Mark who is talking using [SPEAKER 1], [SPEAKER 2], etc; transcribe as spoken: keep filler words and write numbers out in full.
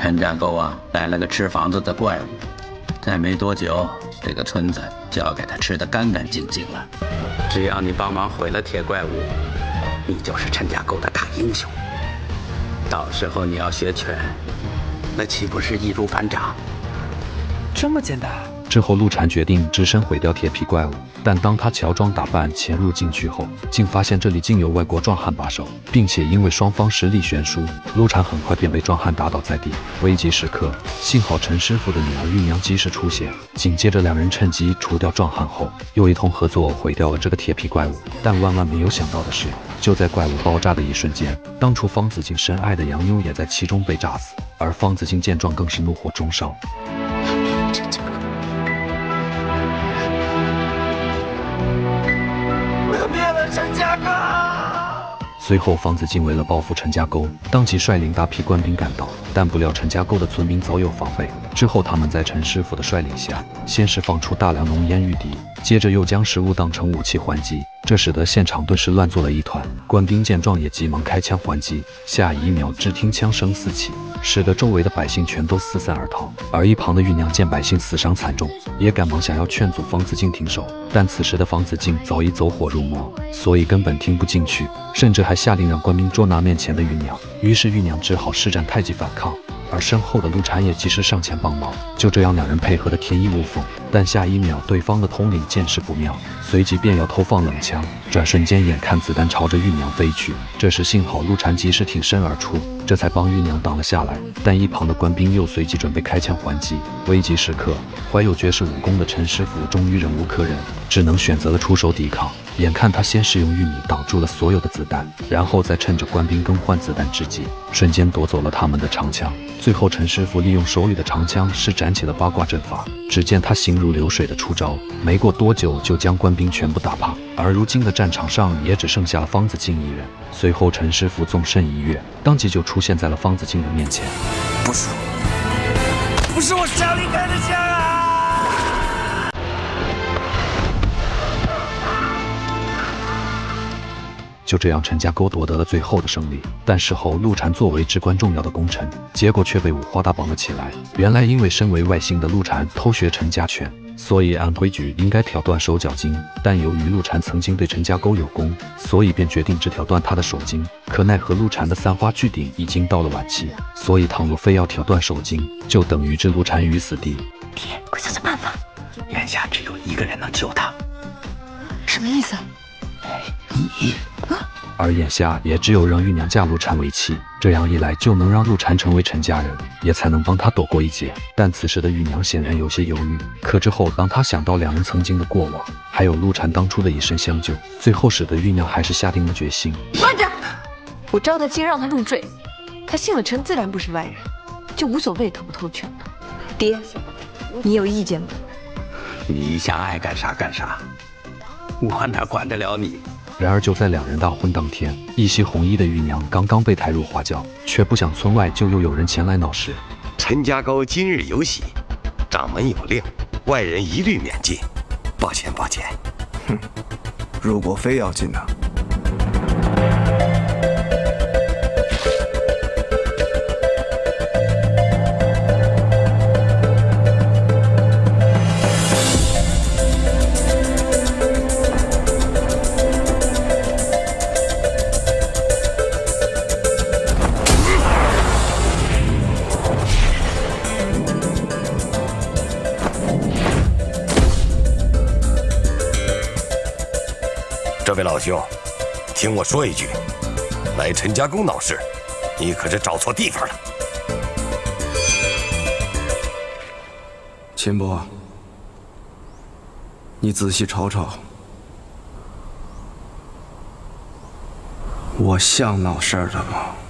[SPEAKER 1] 陈家沟啊，来了个吃房子的怪物，再没多久，这个村子就要给他吃得干干净净了。只要你帮忙毁了铁怪物，你就是陈家沟的大英雄。到时候你要学拳，那岂不是易如反掌？
[SPEAKER 2] 这么简单？
[SPEAKER 3] 之后，陆禅决定只身毁掉铁皮怪物，但当他乔装打扮潜入禁区后，竟发现这里竟有外国壮汉把守，并且因为双方实力悬殊，陆禅很快便被壮汉打倒在地。危急时刻，幸好陈师傅的女儿玉娘及时出现，紧接着两人趁机除掉壮汉后，又一同合作毁掉了这个铁皮怪物。但万万没有想到的是，就在怪物爆炸的一瞬间，当初方子敬深爱的杨妞也在其中被炸死，而方子敬见状更是怒火中烧。
[SPEAKER 4] 陈家沟，
[SPEAKER 2] 我要灭了陈家沟！
[SPEAKER 3] 随后，方子敬为了报复陈家沟，当即率领大批官兵赶到，但不料陈家沟的村民早有防备。之后，他们在陈师傅的率领下，先是放出大量浓烟御敌，接着又将食物当成武器还击，这使得现场顿时乱作了一团。官兵见状也急忙开枪还击，下一秒只听枪声四起，使得周围的百姓全都四散而逃。而一旁的玉娘见百姓死伤惨重，也赶忙想要劝阻方子敬停手，但此时的方子敬早已走火入魔，所以根本听不进去，甚至还下令让官兵捉拿面前的玉娘。于是玉娘只好施展太极反抗，而身后的陆禅也及时上前帮忙。就这样，两人配合的天衣无缝。但下一秒，对方的统领见势不妙，随即便要投放冷枪，转瞬间眼看子弹朝着玉娘飞去。这时幸好陆禅及时挺身而出，这才帮玉娘挡了下来。但一旁的官兵又随即准备开枪还击。危急时刻，怀有绝世武功的陈师傅终于忍无可忍，只能选择了出手抵抗。眼看他先是用玉米挡住了所有的子弹，然后再趁着官兵更换子弹之际，瞬间夺走了他们的长枪。最后陈师傅利用手里的长枪施展起了八卦阵法，只见他行如流水的出招，没过多久就将官兵全部打趴。而如今的战场上也只剩下了方子敬一人。随后陈师傅纵身一跃，当即就出现在了方子敬的面前。
[SPEAKER 2] 不是我，不是我手里开的枪啊！
[SPEAKER 3] 就这样，陈家沟夺得了最后的胜利。但事后，陆禅作为至关重要的功臣，结果却被五花大绑了起来。原来，因为身为外星的陆禅偷学陈家拳，所以按规矩应该挑断手脚筋。但由于陆禅曾经对陈家沟有功，所以便决定只挑断他的手筋。可奈何陆禅的三花聚顶已经到了晚期，所以倘若非要挑断手筋，就等于置陆禅于死地。
[SPEAKER 4] 爹，快想想办法！
[SPEAKER 1] 眼下只有一个人能救他。
[SPEAKER 4] 什么意思？
[SPEAKER 1] 你。
[SPEAKER 3] 而眼下也只有让玉娘嫁陆禅为妻，这样一来就能让陆禅成为陈家人，也才能帮他躲过一劫。但此时的玉娘显然有些犹豫，可之后当她想到两人曾经的过往，还有陆禅当初的以身相救，最后使得玉娘还是下定了决心。
[SPEAKER 4] 慢着！我招他亲，让他入赘，他姓了陈，自然不是外人，就无所谓偷不偷权了。爹，你有意见吗？
[SPEAKER 1] 你想爱干啥干啥，我哪管得了你？
[SPEAKER 3] 然而就在两人大婚当天，一袭红衣的玉娘刚刚被抬入花轿，却不想村外就又有人前来闹事。
[SPEAKER 5] 陈家沟今日有喜，掌门有令，外人一律免进。抱歉抱歉。
[SPEAKER 2] 哼，如果非要进呢？
[SPEAKER 5] 这位老兄，听我说一句，来陈家沟闹事，你可是找错地方了。
[SPEAKER 2] 秦伯，你仔细瞅瞅，我像闹事儿的吗？